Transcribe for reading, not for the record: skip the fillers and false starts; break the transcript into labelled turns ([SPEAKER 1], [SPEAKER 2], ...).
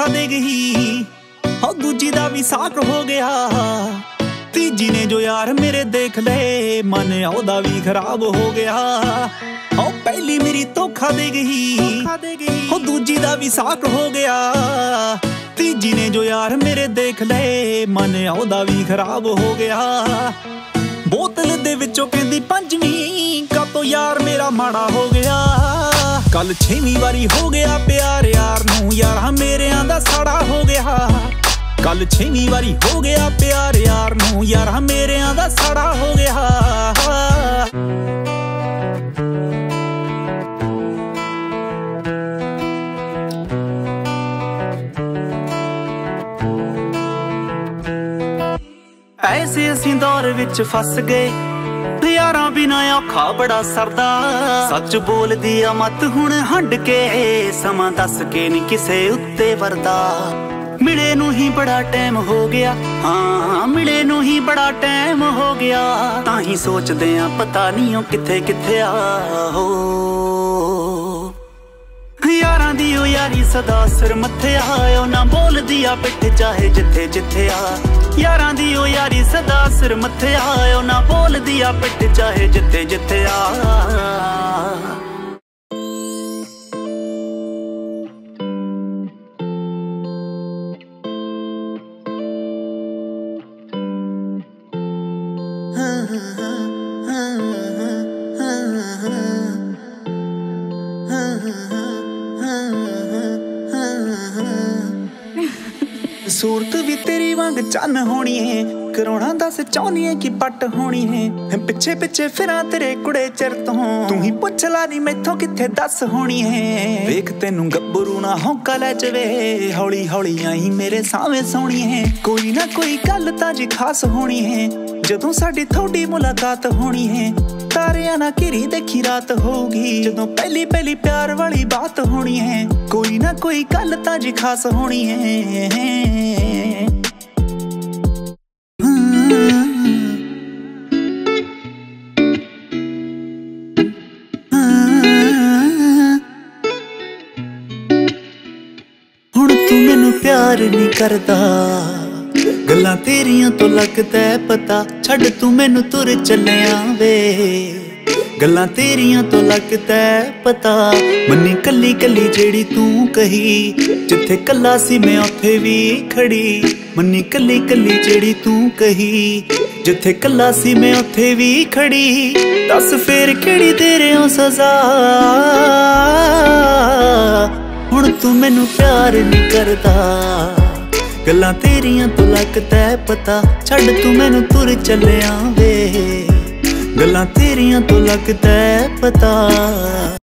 [SPEAKER 1] धोखा दे गई, हो दूजी दा भी साक हो गया। तीजी ने जो यार मेरे देख ले, मन ओदा भी खराब हो गया। हो पहली मेरी धोखा दे गई, हो दूजी दा भी साक हो गया। तीजी ने जो यार मेरे देख ले, मन ओदा भी खराब हो गया। बोतल दे विचों कहंदी पंजवीं, कातों यार मेरा माड़ा हो गया। कल 6वीं वारी हो गया प्यार यार नूं, यार मेरेयां दा साड़ा हो गया। कल 6वीं वारी हो गया प्यार यार नूं, यार मेरेयां दा साड़ा हो गया। ऐसे असीं दौर विच फस गए, यारां बिना औखा बड़ा सरदा। सच बोलदी आ मत हुण हंड के, समां दस के नी किसे उत्ते वरदा। मिले नूं ही बड़ा टाइम हो गया, हाँ मिले नूं ही बड़ा टाइम हो गया। तां ही सोचदे आ पता नी ओ किथे किथे आ हो। यारां दी ओ यारी सदा सिर मत्थे आयो, ना बोलदी आ पिठ चाहे जिथे जिथे आ। यारां दी ओ यारी सदा सिर मत्थे आयो, ना बोलदी आ पिठ चाहे जिथे जिथे आ। सूरत भी तेरी वांग चन्न होनी है, करोना दस चाहनी है कि पट होनी है। पिछे पिछे फिरा तेरे कुड़े चिर तो, तू ही पुछ ला नी मैथों किथे दस होनी है। वेख तेनू गब्बरू ना होका लै जवे, हौली हौली आई मेरे सावे सोनी है। कोई ना कोई गल तां जी खास होनी है, जदों साडी थोड़ी मुलाकात होनी है। तारियां ना घिरी देखी रात होगी, जदों पहली पहली प्यार वाली बात होनी है। कोई ना कोई गल तां जी खास होनी है। हुण तू मैनू प्यार नहीं करदा, गल्लां तेरियां तो लगदा पता। छड्ड तू मैनू तुर चलिया वे, गल्लां तेरियां तो लगदा पता। मन्नी कली कली जेड़ी तू कही, जिथे कला सी मैं उत्थे भी खड़ी। मन्नी कली कली जेड़ी तू कही, जिथे कला सी मैं उत्थे भी खड़ी। दस फेर केड़ी दे रहे हो सजा, हुण तू मैनू प्यार नहीं करदा। गल्लां तेरियां तो लगदा पता, छड्ड तू मैनू तुर चलिया वे। गल्लां तेरियां तो लगदा पता।